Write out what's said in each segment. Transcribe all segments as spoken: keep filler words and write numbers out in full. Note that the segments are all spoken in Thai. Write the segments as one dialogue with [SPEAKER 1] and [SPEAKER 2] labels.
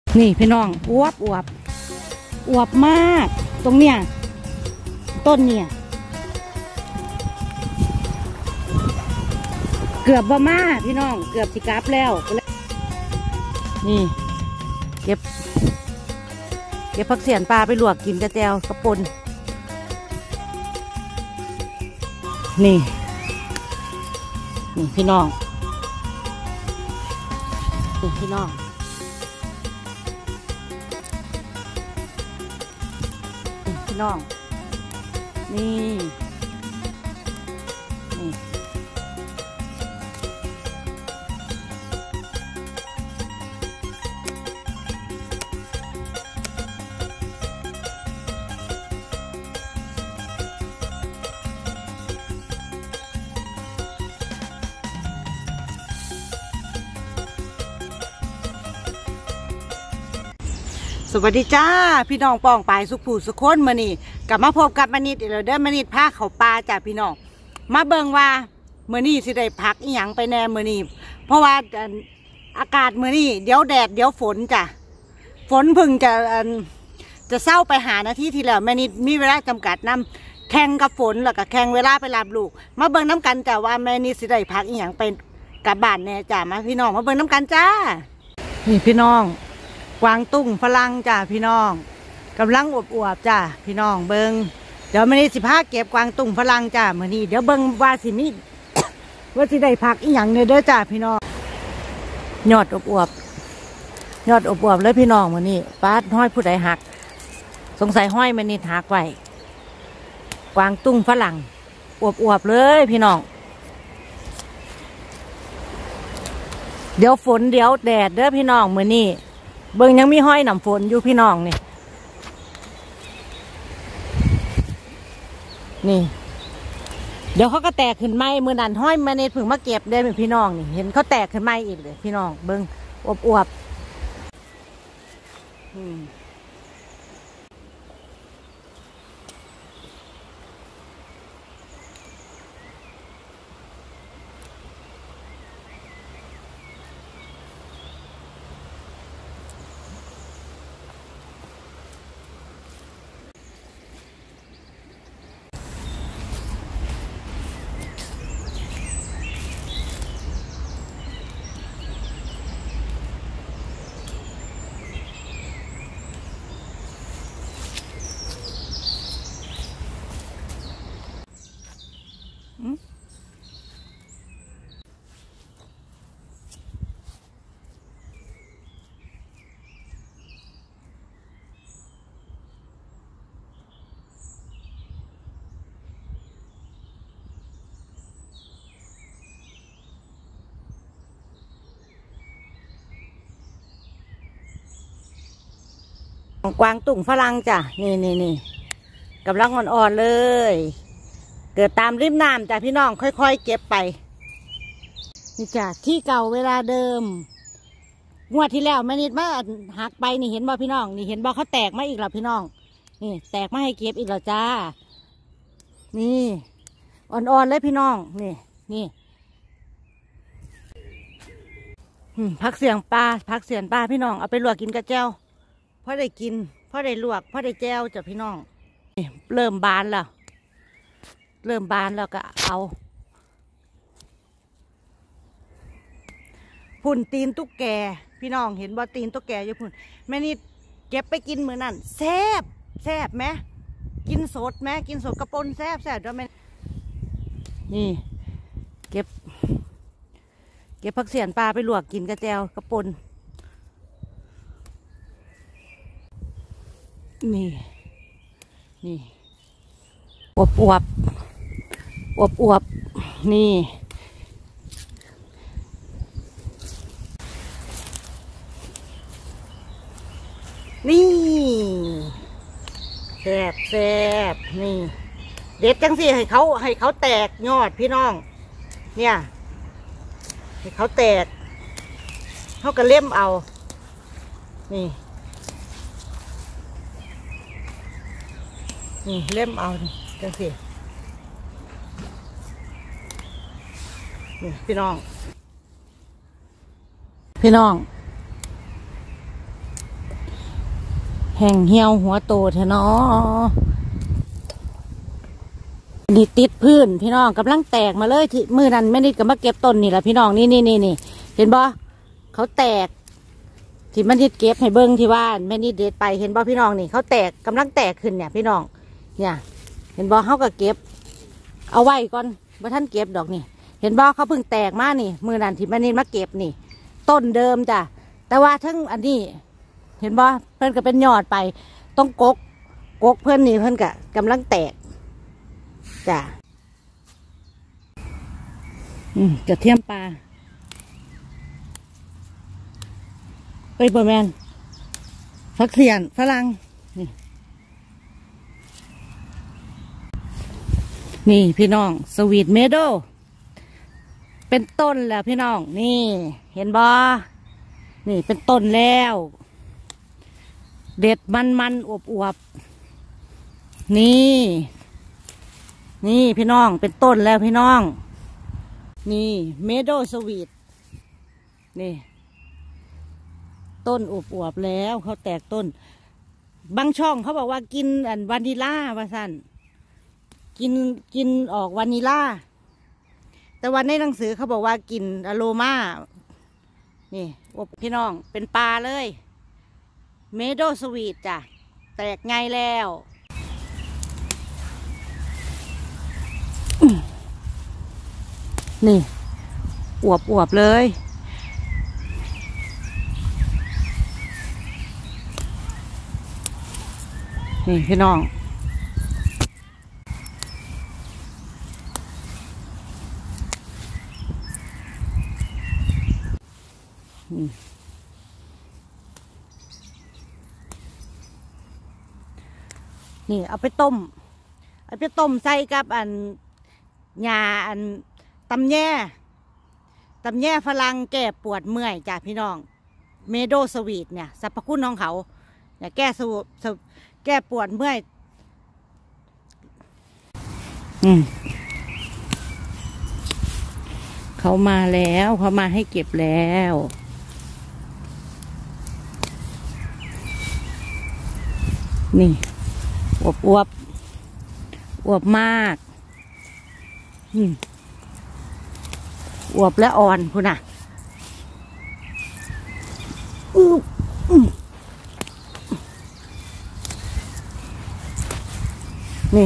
[SPEAKER 1] นี่พี่น้องอวบอวบอวบมากตรงเนี้ยต้นเนี่ยเกือบบ่มาพี่น้องเกือบสิกลับแล้วนี่เก็บเก็บผักเสียนปลาไปลวกกินกระเจียวกระปนนี่นี่พี่น้องนี่พี่น้องนี่พี่น้องนี่นี่สวัสดีจ้าพี่น้องป้องปายสุขผู้สุขคนมานี่กลับมาพบกับมณิดอีกแล้วเด้อมณิดพาเขาปลาจ้าพี่น้องมาเบิ่งว่าเมื่อนี้สิได้พักอีหยังไปแน่เมื่อนี้เพราะว่าอากาศเมื่อนี้เดี๋ยวแดดเดี๋ยวฝนจ้ะฝนพึ่งจะจะเศร้าไปหานาทีที่แล้วมณิดมีเวลาจำกัดนำแข่งกับฝนแล้วก็แข่งเวลาไปรับลูกมาเบิ่งน้ำกันจ้าว่าแม่นี่สิได้พักอีหยังไปกับบ้านแน่จ้ามาพี่น้องมาเบิ่งน้ำกันจ้านี่พี่น้องกวางตุ้งฝรั่งจ้าพี่น้องกำลังอวบๆจ้าพี่น้องเบิงเดี๋ยวมื่อนี้สิพาเก็บกวางตุ้งฝรั่งจ้ามื่อนี้เดี๋ยวเบิงว่าสิมี ว่าสิได้ผักอีหยังเนี่ยเด้อจ้าพี่น้องยอดอวบๆยอดอวบๆเลยพี่น้องมื่อนี้ป้าห้อยผู้ใดหักสงสัยห้อยมื่อนี้หักไว้กวางตุ้งฝรั่งอวบๆเลยพี่น้องเดี๋ยวฝนเดี๋ยวแดดเด้อพี่น้องมื่อนี้เบิ่งยังมีห้อยหนำฝนอยู่พี่น้องนี่นี่เดี๋ยวเขาก็แตกขึ้นไม้มือนันห้อยมาเนตพึ่งมาเก็บได้เป็นพี่น้องนี่เห็นเขาแตกขึ้นไม้อีกเลยพี่น้องเบิ่งอวบๆอืมกวางตุ่งฝรั่งจ้ะนี่นี่นี่กำลังอ่อนๆเลยเกิดตามริมน้ำจ้ะพี่น้องค่อยๆเก็บไปนี่จ้ะที่เก่าเวลาเดิมงวดที่แล้วแม่นิดมาหักไปนี่เห็นบ่พี่น้องนี่เห็นบ่เขาแตกมาอีกแล้วพี่น้องนี่แตกมาให้เก็บอีกแล้วจ้านี่อ่อนๆเลยพี่น้องนี่นี่พักเสียงปลาพักเสียงปลาพี่น้องเอาไปลวกกินกระเจ้าพอได้กินพอได้ลวกพอได้แจวจ้ะพี่น้องเริ่มบานแล้วเริ่มบานแล้วก็เอาพุ่นตีนตุ๊กแกพี่น้องเห็นบ่ตีนตุ๊กแกอยู่พุ่นแม่นี่เก็บไปกินมื้อนั่นแซ่บแซ่บไหมกินสดไหมกินสดกระปนแซ่บแซ่บด้วยแม่นี่เก็บเก็บผักเสียนปลาไปลวกกินกระเจียวกระปนนี่นี่อวบอวบอวบอวบนี่นี่แซ่บแซ่บนี่เด็ดจังสิให้เขาให้เขาแตกยอดพี่น้องเนี่ยให้เขาแตกเขาก็เล่มเอานี่นี่เล่มเอาจังสินี่พี่น้องพี่น้องแห้งเหี่ยวหัวโตเถอะเนาะนี่ติดพื้นพี่น้องกำลังแตกมาเลยที่มือนั้นไม่ได้กับมาเก็บต้นนี่แหละพี่น้องนี่นี่นี่นี่เห็นบ่เขาแตกที่มันนิดเก็บให้เบิ้งที่ว่านแม่นิดเด็ดไปเห็นบ่พี่น้องนี่เขาแตกกำลังแตกขึ้นเนี่ยพี่น้องเนี่ยเห็นบ่เขาก็เก็บเอาไว้ก่อนบ่ท่านเก็บดอกนี่เห็นบ่เขาเพิ่งแตกมานี่มือนั้นที่แม่นิดมาเก็บนี่ต้นเดิมจ้ะแต่ว่าทั้งอันนี้เห็นบ่เพิ่นก็เป็นยอดไปต้องกกกกเพิ่นนี่เพิ่นก็กำลังแตกจ้ะอืมจะเทียมปลาเอ้ยบอแมนฟักเสียนฝรั่งนี่นี่พี่น้องสวีทเมโดเป็นต้นแล้วพี่น้องนี่เห็นบอนี่เป็นต้นแล้วเด็ดมันมันอวบอวบนี่นี่พี่น้องเป็นต้นแล้วพี่น้องนี่เมโดสวีทนี่ต้นอวบอวบแล้วเขาแตกต้นบางช่องเขาบอกว่ากินอันวานิล่าว่าสั่นกินกินออกวานิล่าแต่วันในหนังสือเขาบอกว่ากินอโรมานี่อบพี่น้องเป็นปลาเลยเมโดสวีทจ้ะแตกไงแล้วนี่อวบอวบเลยนี่พี่น้องนี่เอาไปต้มเอาไปต้มใส่กับอันหญ้าอันตำแย่ตำแย่ฝรั่งแก้ปวดเมื่อยจ้ะพี่น้องเมโดสวีทเนี่ยสรรพคุณของเขาเนี่ยแก้สูบแก้ปวดเมื่อยอืมเขามาแล้วเขามาให้เก็บแล้วนี่อวบอวบอวบมากอืมอวบและอ่อนคุณน่ะอืออืมนี่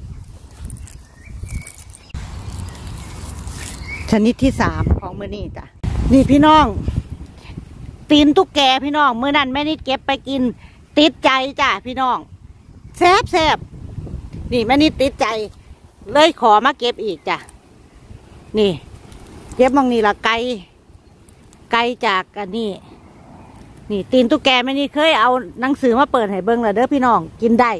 [SPEAKER 1] ชนิดที่สามของมื้อนี้จ้ะนี่พี่น้องตีนตุ๊กแกพี่น้องมื้อนั้นแม่นิดเก็บไปกินติดใจจ้ะพี่น้องแซ่บแซ่บนี่แม่นิดติดใจเลยขอมาเก็บอีกจ้ะนี่เก็บมองนี่ละไกลไกลจากอันนี้นี่ตีนตุ๊กแกแม่นิดเคยเอาหนังสือมาเปิดให้เบิ่งแล้วเด้อพี่น้องกินได้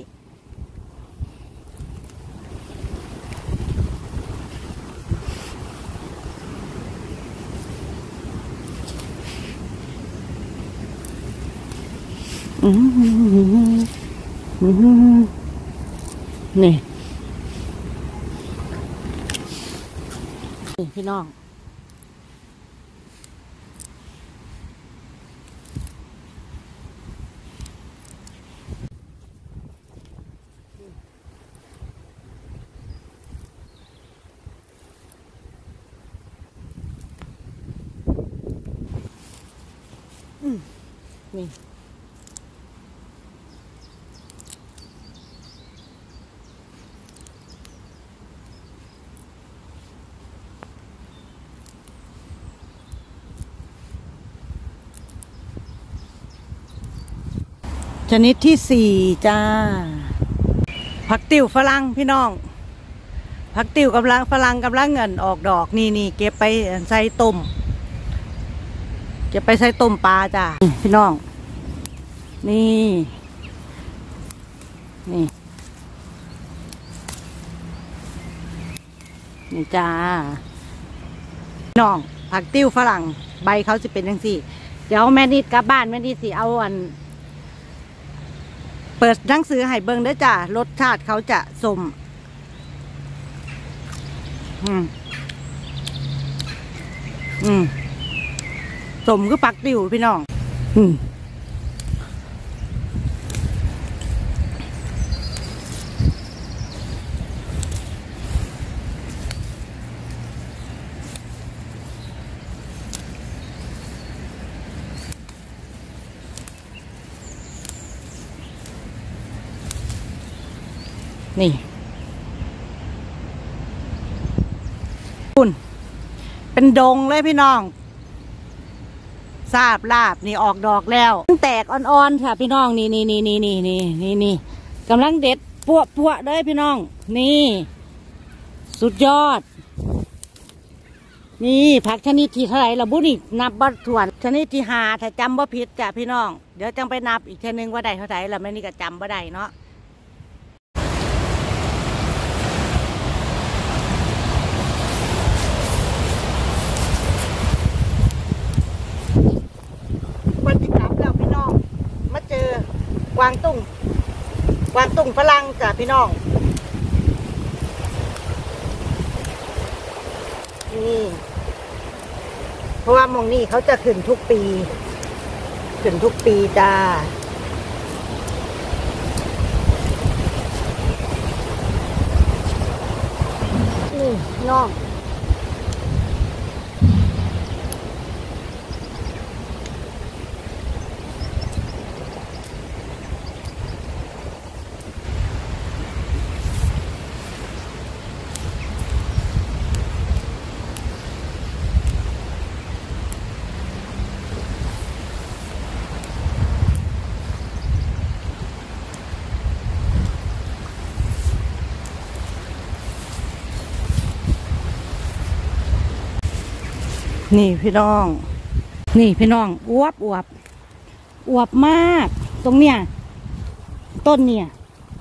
[SPEAKER 1] อืมอืมนี่นี่พี่น้องอืมนี่ชนิดที่สี่จ้าผักติ๋วฝรั่งพี่น้องผักติ๋วกำลังฝรั่งกำลังเงินออกดอกนี่นี่เก็บไปใส่ต้มเก็บไปใส่ต้มปลาจ้าพี่น้องนี่นี่นี่จ้าพี่น้องผักติ๋วฝรั่งใบเขาจะเป็นยังสี่เดี๋ยวแม่นิดกลับบ้านแม่นิดสิเอาอันเปิดหนังสือให้เบิ่งได้จ้ารสชาติเขาจะสมอืมอืมสมคือปักติ๋วพี่น้องอืมนี่คุณเป็นดงเลยพี่น้องทราบลาบนี่ออกดอกแล้วแตกอ่อนๆค่ะพี่น้องนี่นี่นี่นี่นี่นี่นี่นี่กำลังเด็ดปัวปัวเลยพี่น้องนี่สุดยอดนี่ผักชนิดที่เท่าไหร่ละบุญอีกนับบัตรส่วนชนิดที่หาถ้าจำบ่ผิดจ้ะพี่น้องเดี๋ยวจังไปนับอีกทีนึงว่าได้เท่าไหร่ละไม่นี่ก็จำบ่ได้เนาะวันที่กลับแล้วพี่น้องมาเจอกวางตุ้งกวางตุ้งฝรั่งจ้ะพี่น้องนี่เพราะว่ามองนี่เขาจะขึ้นทุกปีขึ้นทุกปีจ้านี่น้องนี่พี่น้องนี่พี่น้องอวบอวบอวบมากตรงเนี้ยต้นเนี่ย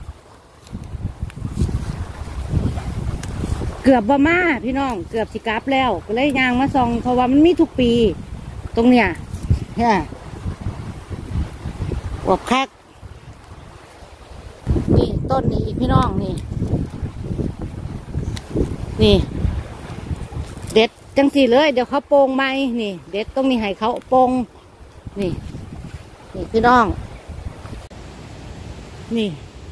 [SPEAKER 1] เกือบบ่มาพี่น้องเกือบสิกลับแล้วก็เลยยางมาส่องเพราะว่ามันมีทุกปีตรงเนี้ยเนี่ยอวบคักนี่ต้นนี้อีกพี่น้องนี่นี่เด็ดจังสีเลยเดี๋ยวเขาโปงไหมนี่เด็ดตรงนี้ให้เขาโปงนี่นี่พี่น้องนี่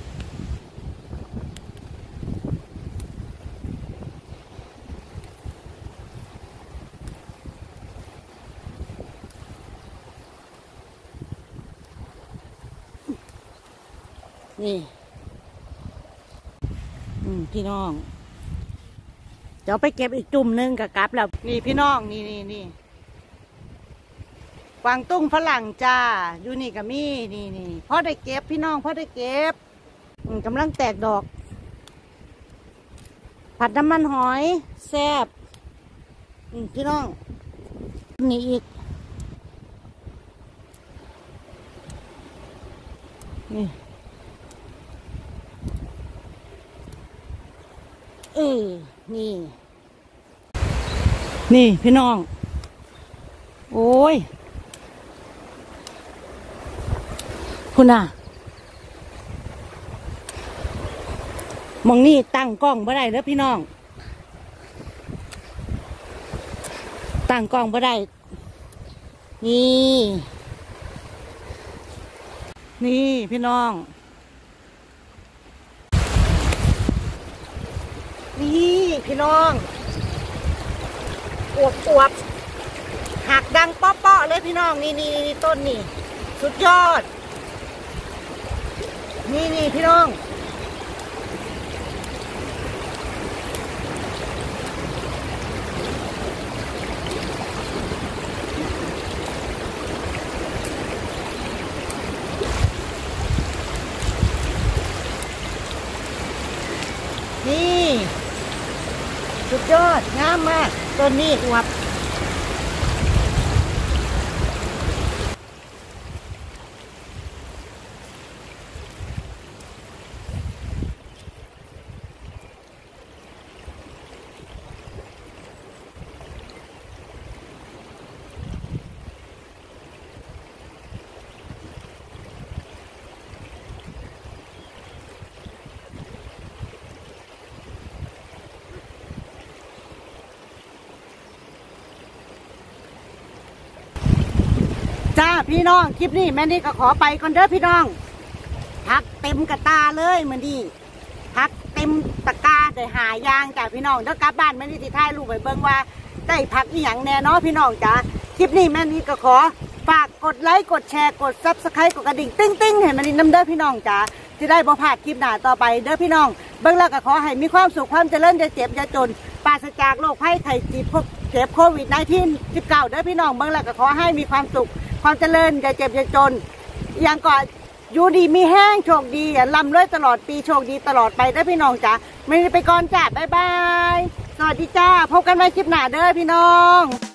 [SPEAKER 1] นี่อืมพี่น้องเดี๋ยวไปเก็บอีกจุ่มนึงกับกลับแล้วนี่พี่น้องนี่นี่นี่กวางตุ้งฝรั่งจ้าอยู่นี่กับมี่นี่นี่พ่อได้เก็บพี่น้องพ่อได้เก็บกำลังแตกดอกผัดน้ำมันหอยแซ่บพี่น้องนี่อีกนี่เออนี่นี่พี่น้องโอ้ยคุณน่ะมองนี่ตั้งกล้องบ่ได้เด้อพี่น้องตั้งกล้องบ่ได้นี่นี่พี่น้องนี่พี่น้องอวบอวบหักดังป๊อปๆเลยพี่น้องนี่นี่ต้นนี่สุดยอดนี่นี่พี่น้องนี่สุดยอดงามมากต้นนี้อวบจ้าพี่น้องคลิปนี้แม่นี่ก็ขอไปก่อนเด้อพี่น้องพักเต็มกระตาเลยมันดีพักเต็มตะกร้าได้หายางจ้าพี่น้องเดี๋ยวกลับบ้านแม่นี่ที่ท้ายลูกไปเบิ่งว่าได้พักอีหยังแน่เนาะพี่น้องจ้าคลิปนี้แม่นี่ก็ขอฝากกดไลค์กดแชร์กดซับสไครต์กดกระดิ่งติ้งติ้งให้แม่นี่น้ำเด้อพี่น้องจ้าจะได้บ่พลาดคลิปหน้าต่อไปเด้อพี่น้องเบิ่งแล้วก็ขอให้มีความสุขความเจริญอย่าเจ็บอย่าจนปราศจากโรคภัยไข้เจ็บเจ็บโควิด สิบเก้า เด้อพี่น้องเบิ่งแล้วก็ขอให้มีความสุขความเจริญอย่าเจ็บอย่าจนอย่างก่อนอยู่ดีมีแห้งโชคดีร่ำรวยตลอดปีโชคดีตลอดไปเด้อพี่น้องจ้าไม่ได้ไปก่อนจ้าบ๊ายบายสวัสดีจ้าพบกันใหม่คลิปหน้าเด้อพี่น้อง